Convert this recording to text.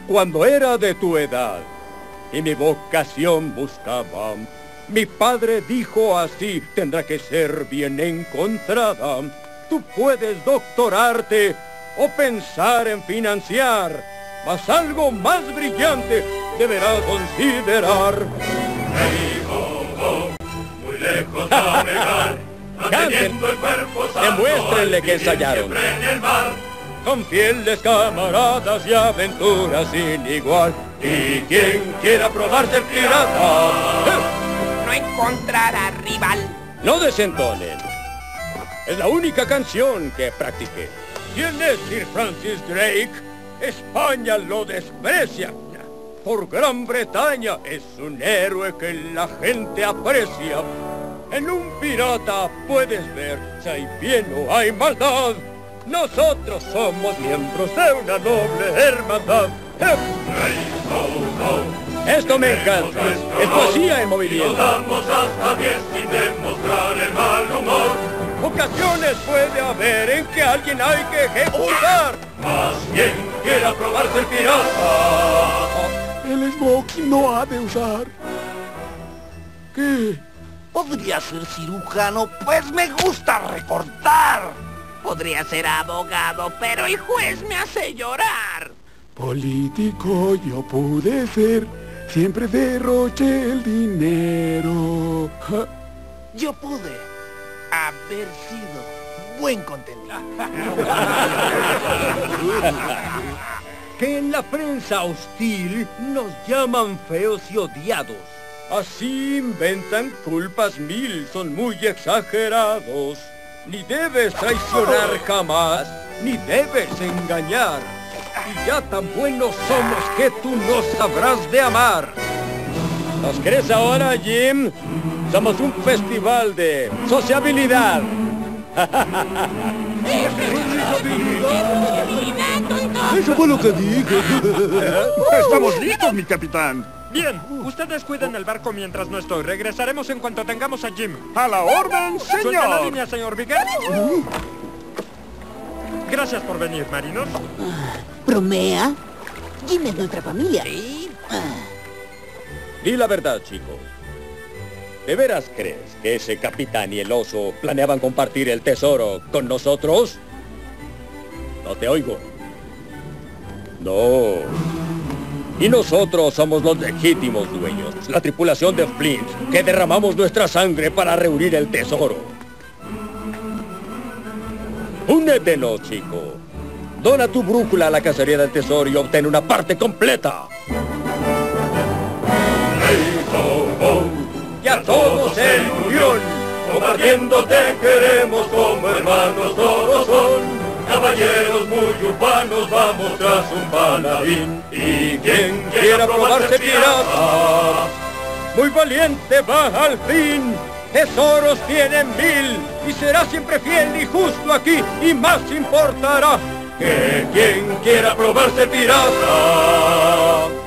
cuando era de tu edad y mi vocación buscaba. Mi padre dijo así, tendrá que ser bien encontrada. Tú puedes doctorarte o pensar en financiar, mas algo más brillante deberás considerar. Muy lejos a negar, manteniendo el cuerpo sano, demuéstrenle que ensayaron. Con fieles camaradas y aventuras sin igual. Y quien quiera probar ser pirata, no encontrará rival. no desentonen. Es la única canción que practiqué. ¿Quién es Sir Francis Drake? España lo desprecia. Por Gran Bretaña es un héroe que la gente aprecia. En un pirata puedes ver si hay bien o hay maldad. Nosotros somos miembros de una noble hermandad. Esto me encanta. Es poesía en movimiento. Damos hasta 10 sin demostrar el mal humor. Ocasiones puede haber en que alguien hay que ejecutar. Más quien quiera probarse el pirata. El smoking no ha de usar. ¿Qué? Podría ser cirujano, pues me gusta recortar. Podría ser abogado, pero el juez me hace llorar. Político yo pude ser, siempre derroché el dinero. Ja. Yo pude haber sido buen contendor. Que en la prensa hostil nos llaman feos y odiados. Así inventan culpas mil, son muy exagerados. Ni debes traicionar jamás, ni debes engañar. Y ya tan buenos somos que tú no sabrás de amar. ¿Nos crees ahora, Jim? Somos un festival de sociabilidad. Eso fue lo que dije. Estamos listos, mi capitán. Bien, ustedes cuiden el barco mientras no estoy. Regresaremos en cuanto tengamos a Jim. A la orden, Suelta la señor. línea, señor Bigger. Gracias por venir, marinos. ¿Bromea? Jim es nuestra familia. Di la verdad, chicos. ¿De veras crees que ese capitán y el oso planeaban compartir el tesoro con nosotros? No te oigo. No. Y nosotros somos los legítimos dueños, la tripulación de Flint, que derramamos nuestra sangre para reunir el tesoro. Únetenos, chico. Dona tu brújula a la cacería del tesoro y obtén una parte completa. Y a todos en unión, Compartiendo te queremos como hermanos todos son. Caballeros muy urbanos, vamos tras un paladín. Y quien quiera probarse pirata, muy valiente va al fin. Tesoros tienen 1000 y será siempre fiel y justo aquí y más importará que quien quiera probarse pirata.